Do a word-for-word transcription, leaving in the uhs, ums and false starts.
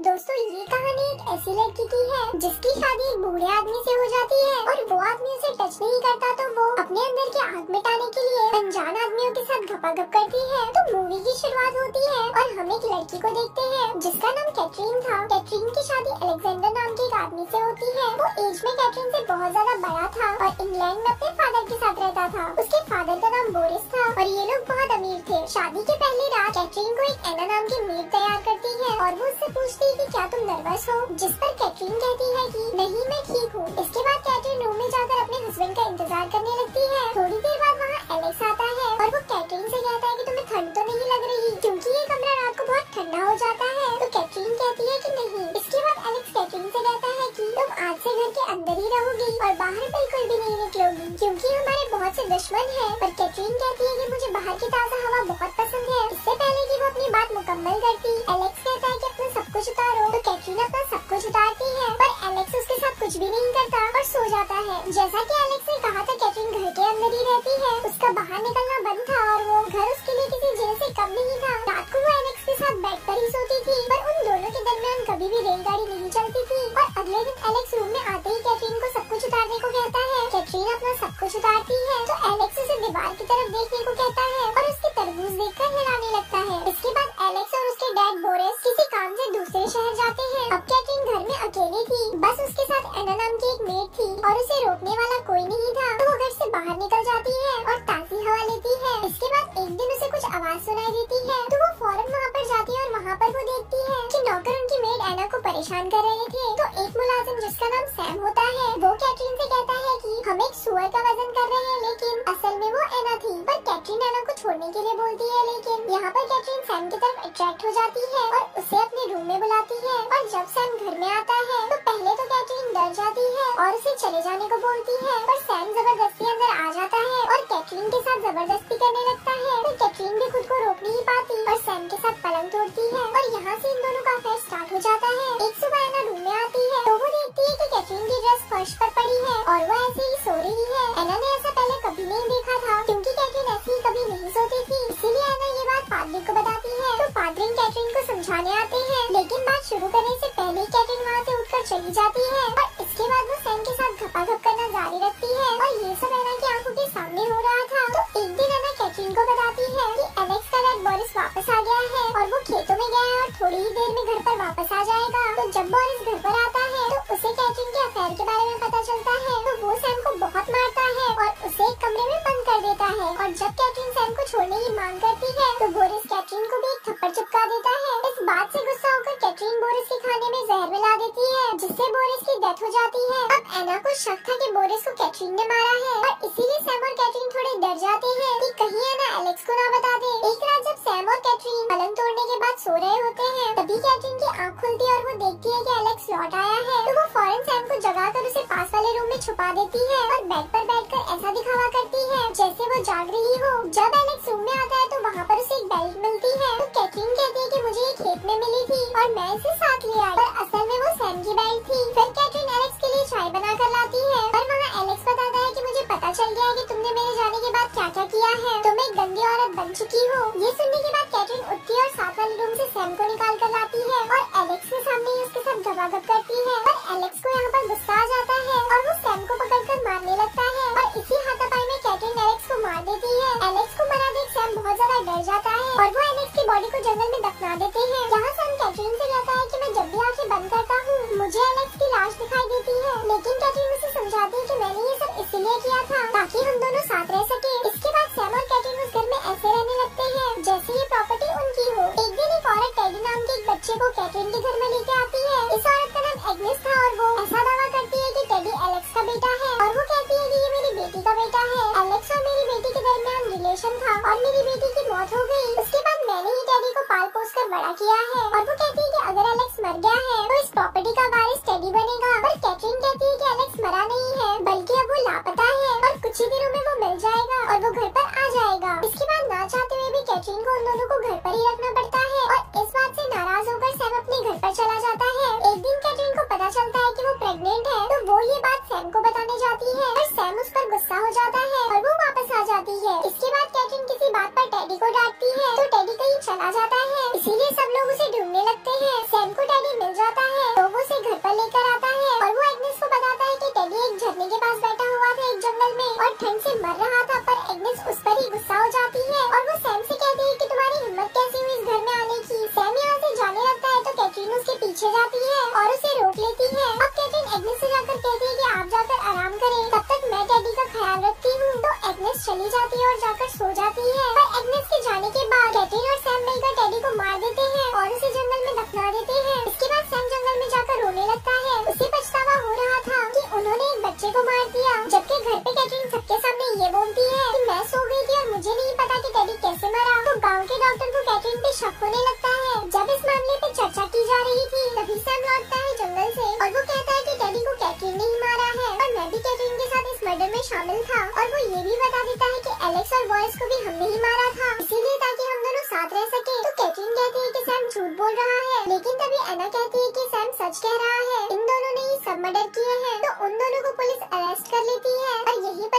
दोस्तों ये कहानी एक ऐसी लड़की की है जिसकी शादी एक बूढ़े आदमी से हो जाती है और वो आदमी उसे टच नहीं करता तो वो अपने अंदर की आग मिटाने के लिए अनजान आदमियों के साथ गपागप करती है। तो मूवी की शुरुआत होती है और हम एक लड़की को देखते हैं जिसका नाम कैटरीन था। कैटरीन की शादी अलेक्जेंडर नाम के एक आदमी से होती है। वो एज में कैटरीन से बहुत ज्यादा बड़ा था और इंग्लैंड में अपने फादर के साथ रहता था। उसके फादर का नाम बोरिस था और ये लोग बहुत अमीर थे। शादी के पहले रात कैटरीन को एक एना नाम की मेड तैयार करती है और वो उससे पूछती है कि क्या तुम नर्वस हो, जिस पर कैटरीन कहती है कि नहीं मैं ठीक हूँ। इसके बाद कैटरीन रूम में जाकर अपने हस्बैंड का इंतजार करने लगती है। थोड़ी देर बाद वहाँ एलेक्स आता है और वो कैटरीन से कहता है कि तुम्हें ठंड तो नहीं लग रही क्योंकि ये कमरा रात को बहुत ठंडा हो जाता है। तो कैटरीन कहती है कि नहीं। इसके बाद एलेक्स कैटरीन से कहता है कि तुम आज से घर के अंदर ही रहोगी और बाहर बिल्कुल भी नहीं निकलोगी क्योंकि हमारे बहुत से दुश्मन हैं। पर कैटरीन कहती है कि मुझे बाहर की ताज़ा हवा बहुत पसंद है। इससे पहले कि वो अपनी बात मुकम्मल करती एलेक्स कहता है कि अपना सब कुछ उतारो। तो कैटरीन अपना सब कुछ उतारती है पर एलेक्स उसके साथ कुछ भी नहीं करता और सो जाता है। जैसा कि एलेक्स ने कहा था कैटरीन घर के अंदर ही रहती है, उसका बाहर निकलना बंद था और वो घर उसके लिए किसी जेल से कम नहीं था। रात को वो एलेक्स के साथ बेड पर ही सोती थी पर उन दोनों के दरमियान कभी भी रेलगाड़ी नहीं चलती थी। और अगले दिन एलेक्स रूम में आते ही कैटरीन को सब कुछ उतारने को कहता है। कैटरीन अपना सब कुछ उतारती है तो एलेक्स उसे दीवार की तरफ देखने को कहता है और उसके तरबूज देखकर हिलाने लगता है। इसके बाद एलेक्स और उसके डैड बोरिस किसी काम से दूसरे शहर जाते हैं। अब कैटरीन घर में अकेली थी, बस उसके साथ एना नाम की एक मेड थी और उसे रोकने वाला कोई नहीं था। तो वो घर से बाहर निकल जाती है और ताज़ी हवा लेती है। इसके बाद एक दिन उसे कुछ आवाज सुनाई देती है तो वो फौरन वहाँ पर जाती है और वहाँ पर वो देखती है कि नौकर उनकी मेड एना को परेशान कर रहे थे। तो एक मुलाजिम जिसका नाम सैम होता है वो कैटरीन से कहता है कि हम एक सुअर का वजन कर रहे हैं लेकिन असल में वो एना थी। पर कैटरीन एना को छोड़ने के लिए बोलती है लेकिन यहाँ पर कैटरीन सैम की तरफ अट्रैक्ट हो जाती है और उसे अपने रूम में बुलाती है। और जब सैम घर में आता है तो पहले तो कैटरीन डर जाती है और उसे चले जाने को बोलती है पर सैम जबरदस्ती अंदर आ जाता है और कैटरीन के साथ जबरदस्ती करने लगता है। तो कैटरीन भी खुद को रोक नहीं पाती और सैम के साथ पलंग तोड़ती है और यहाँ से इन दोनों का अफेयर स्टार्ट हो जाता है। एक सुबह एना रूम में आती है तो वो देखती है कि कैटरीन की ड्रेस फर्श पर पड़ी है और वो ऐसे ही सो रही है। एना ने ऐसा पहले कभी नहीं देखा था क्योंकि कैटरीन ऐसे ही कभी नहीं सोती थी, इसीलिए एना ये बात पादरी को बताती है। तो पादरी कैटरीन को समझाने आते हैं लेकिन बात शुरू करने से पहले ही कैटरीन वहाँ से उठकर चली जाती है और इसके बाद वो सैम के साथ घपाघप करना जारी रखती है और ये सब एना की आंखों के सामने हो रहा था। तो एक दिन एना कैटरीन को बताती है कि एलेक्स का डैड बोरिस वापस आ गया है और वो खेतों में गया है और थोड़ी ही देर में घर पर वापस आ जाएगा। तो जब बोरिस घर पर आता है तो उसे कैटरीन के अफेयर के बारे में पता चलता है तो वो सैम को बहुत मारता है और उसे एक कमरे में बंद कर देता है। और जब कैटरीन सैम को छोड़ने की मांग करती है तो बोरिस कैटरीन को भी एक थप्पड़ चिपका देता है। इस बात से गुस्सा होकर कैटरीन बोरिस के खाने में जहर मिला देती है जिससे बोरिस की डेथ हो जाती है। अब एना को शक था कि बोरिस को कैटरीन ने मारा है और इसीलिए सैम और कैटरीन थोड़े डर जाते हैं कि कहीं एना एलेक्स को ना बता दे। एक रात जब सैम और कैटरीन पलंग तोड़ने के बाद सो रहे होते हैं तभी कैटरीन की आँख खुलती है और वो देखती है कि एलेक्स लौट आया है। तो वो फौरन सैम को जगाकर उसे पास वाले रूम में छुपा देती है और बेड पर बैठकर ऐसा दिखावा करती है जैसे वो जाग रही हो। जब एलेक्स रूम में आता है तो वहाँ पर उसे एक बेल्ट मिलती है। तो कैटरीन कहती है कि मुझे ये खेत में मिली थी और मैं इसे साथ ले आई, पर असल में वो सैम की बेल्ट थी। फिर कैटरीन एलेक्स के लिए चाय बना कर लाती है और वहाँ एलेक्स बताता है कि मुझे पता चल गया है कि तुमने मेरे जाने के बाद क्या क्या किया है, तुम एक गंदी औरत बन चुकी हो। ये सुनने के बाद कैटरीन उठती है और साथ वाले रूम से सैम को निकाल कर लाती है और एलेक्स के सामने ही उसके साथ गपागप करती है। पर एलेक्स को यहाँ पर गुस्सा आ जाता है और वो सैम को पकड़कर मारने लगता है और इसी हाथापाई में कैटरीन एलेक्स को मार देती है। एलेक्स को मरा देख सैम बहुत ज्यादा डर जाता है और वो एलेक्स की बॉडी को जंगल में दफना देते हैं। यहाँ सैम कैटरीन से कहता है कि मैं जब भी आंखें बंद करता हूँ मुझे एलेक्स की लाश दिखाई देती है, लेकिन कैटरीन उसे समझाती है कि मैंने ये सब इसीलिए किया था ताकि हम दोनों साथ रह सके। इसके बाद सैम और कैटरीन उस घर में ऐसे रहने लगते हैं जैसे ये प्रॉपर्टी उनकी हो। एक दिन एक औरत टेडी नाम के एक बच्चे को कैटरीन के घर में लेके आती है। इस औरत का नाम एग्नेस था और वो ऐसा दावा करती है कि टेडी एलेक्स का बेटा है और वो कहती है कि ये मेरी बेटी का बेटा है। एलेक्स और मेरी बेटी के दरमियान रिलेशन था और मेरी बेटी की मौत हो गई। उसके बाद मैंने ही टेडी को पाल पोस कर बड़ा किया है और वो कहती है कि अगर एलेक्स मर गया है तो इस प्रॉपर्टी का वारिस टेडी बनेगा। पर कैटरीन कहती है कि एलेक्स मरा नहीं है बल्कि अब वो लापता है और कुछ ही दिनों में वो मिल जाएगा और वो घर पर आ जाएगा। इसके बाद ना चाहते हुए भी कैटरीन को उन दोनों को घर पर ही रखना पड़ता है और इस बात से नाराज होकर सैम अपने घर पर चला जाता है। एक दिन कैटरीन को पता चलता है कि वो प्रेग्नेंट है तो वो ये बात सैम को बताने जाती है और सैम उस पर गुस्सा हो जाता है और वो वापस आ जाती है। इसके बाद कैटरीन किसी बात पर टेडी को डांटती है तो टेडी कहीं चला जाता है, इसीलिए सब लोग उसे ढूंढने लगते हैं। सैम को टेडी मिल पीछे जाती है और उसे रोक लेती है। अब कैटरीन एग्नेस से जाकर कहती है कि आप जाकर आराम करें, तब तक मैं टेडी का ख्याल रखती हूँ। तो एग्नेस चली जाती है और जाकर सो जाती है। पर एग्नेस के जाने के बाद कैटरीन और सैम मिलकर टेडी को मार देते हैं और उसे जंगल में दफना देते हैं। इसके बाद सैम जंगल में जाकर रोने लगता है। उसे पछतावा हो रहा था कि उन्होंने एक बच्चे को मार दिया, जबकि घर पे कैटरीन सबके सामने ये बोलती है कि मैं सो गई थी और मुझे नहीं पता कि टेडी कैसे मरा। तो गाँव के डॉक्टर को कैटरीन पे शक होने लगता है। जब इस मामले पे चर्चा की जा रही थी तभी सैम लौटता है जंगल से और वो कहता है कि टेडी को कैटरीन ने ही मारा है और मैं भी कैटरीन के साथ इस मर्डर में शामिल था। और वो ये भी बता देता है कि एलेक्स और बॉयज को भी हमने ही मारा था, इसीलिए ताकि हम दोनों साथ रह सके। तो कैटरीन कहती है कि सैम झूठ बोल रहा है, लेकिन तभी एना कहती है कि सैम सच कह रहा है, इन दोनों ने ही सब मर्डर किए हैं। तो उन दोनों को पुलिस अरेस्ट कर लेती है और यही